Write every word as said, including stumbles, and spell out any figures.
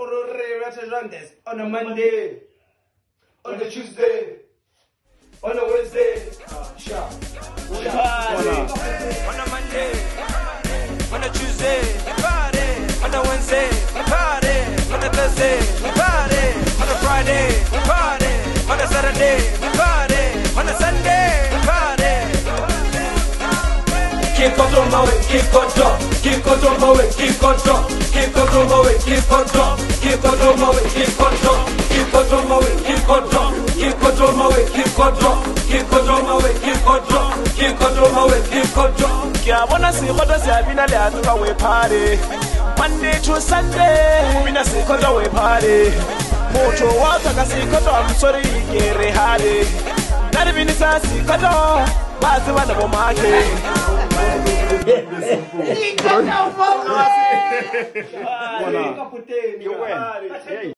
on a Monday, on a Tuesday, on a Wednesday, sharp. On a Monday, on a Tuesday, party. On a Wednesday, party. On a Thursday, party. On a Friday, party. On a Saturday, party. On a Sunday, party. Keep control mowing, keep control, keep control mowing, keep control, keep control mowing, keep control, keep control mowing, keep control, keep control mowing, keep control, keep control mowing, keep control, keep control mowing, keep control, keep control mowing, keep control. Yeah, wanna see what does it mean? I do a party Monday to Sunday. We na see cause we party. Moto wata kasi cause I'm sorry get it hardy. Not even if I see cause but the one of my You win.